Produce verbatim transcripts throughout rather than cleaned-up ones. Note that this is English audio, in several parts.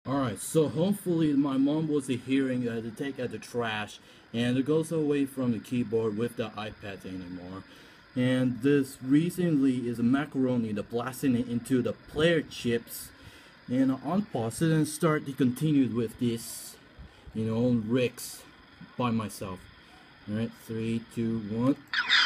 Alright, so hopefully my mom was hearing uh, to take out the trash and it goes away from the keyboard with the iPad anymore. And this recently is a macaroni that blasting it into the player chips and on pause it and start to continue with this, you know, Ricks by myself. Alright, three, two, one.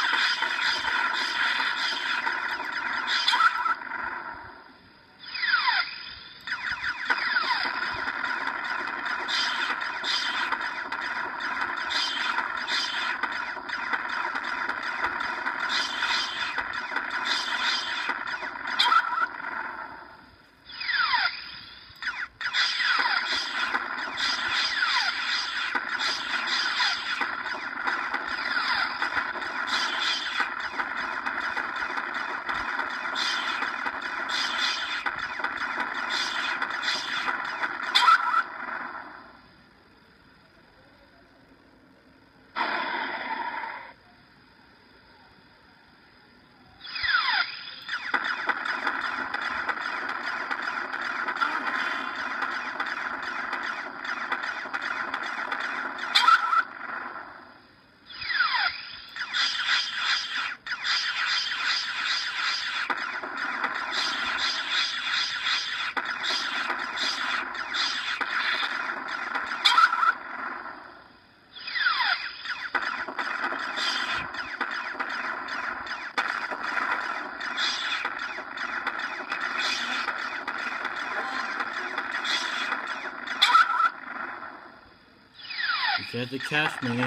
You tried to catch me.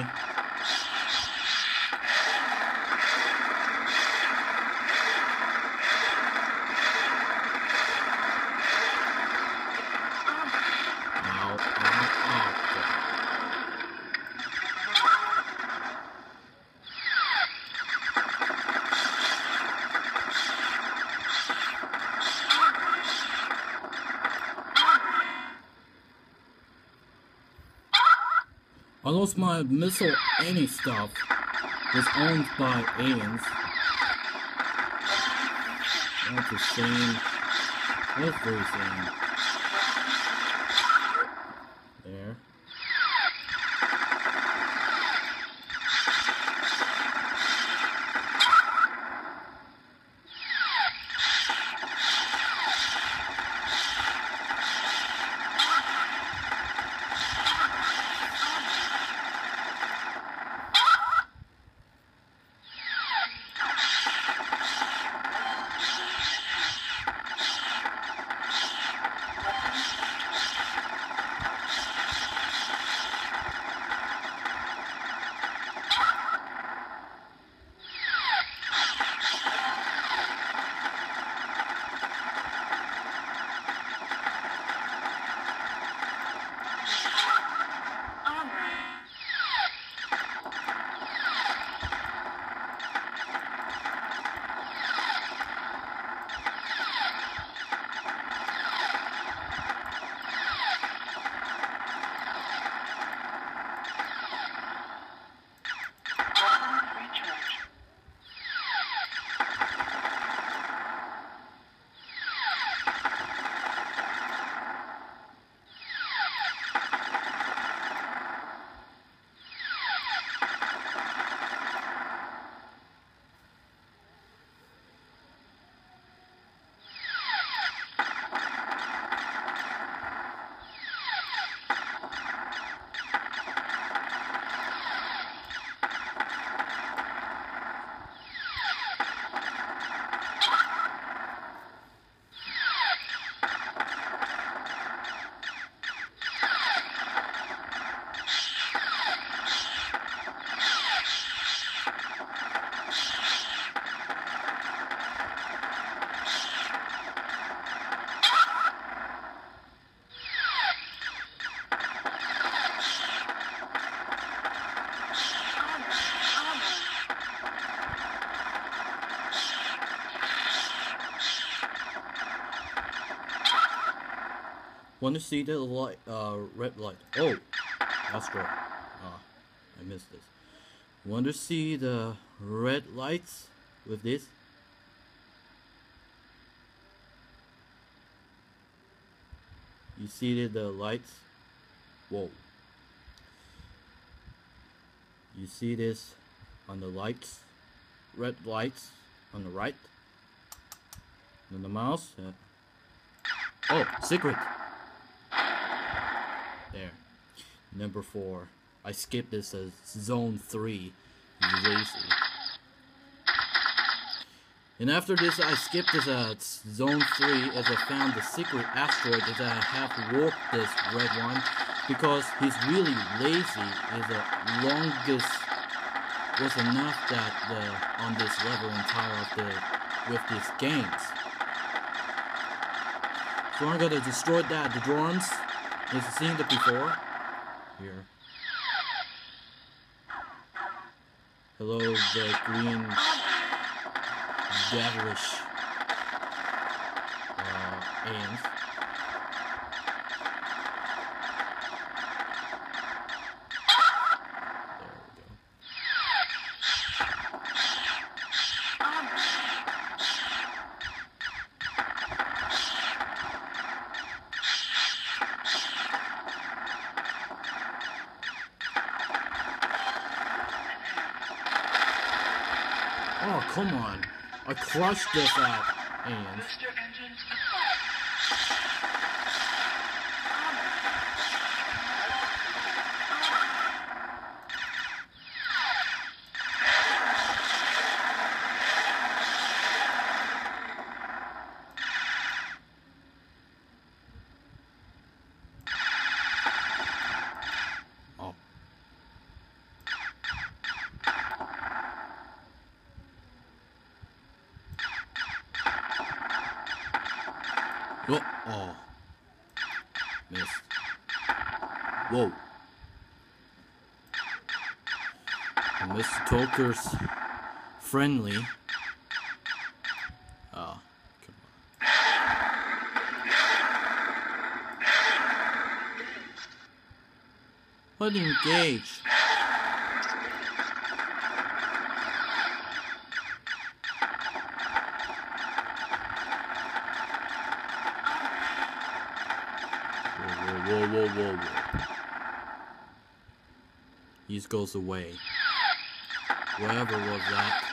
Ow, ow, ow. I lost my missile any stuff was owned by aliens. That's a shame. That's very shame. There. Want to see the light, uh, red light? Oh, that's good. Ah, I missed this. Want to see the red lights with this? You see the lights? Whoa. You see this on the lights? Red lights on the right. And the mouse. Uh, oh, secret. There. Number four. I skipped this as zone three. Lazy. And after this, I skipped this uh, zone three as I found the secret asteroid as I have warped this red one because he's really lazy. Is the longest was enough that the on this level entire of the with these games. So I'm gonna destroy that. The drones. You've seen it before. Here. Hello, the green devilish uh, aliens. Oh, come on. I crushed this out. And oh. Oh, oh. Missed. Whoa. And Mister Toker's friendly. Oh, come on. What engage? Whoa, whoa, whoa, whoa. He just goes away. Whatever was that.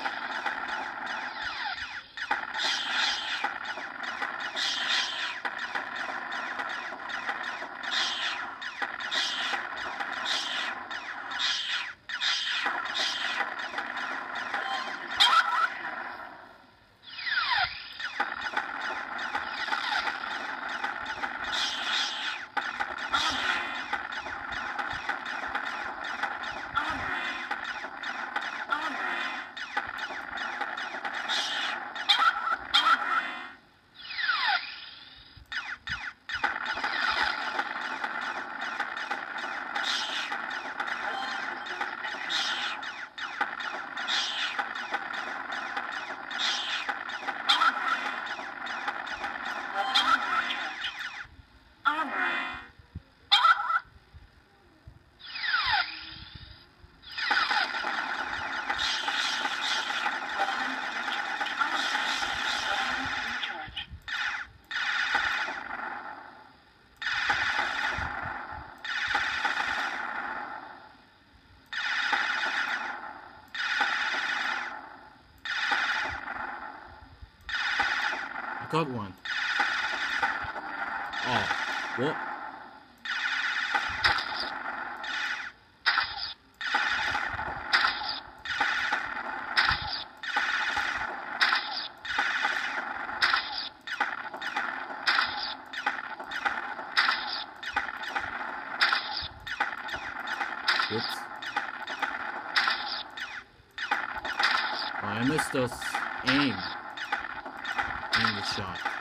Got one. Oh, what? Whoops. Oh, I missed those aim. In the shot.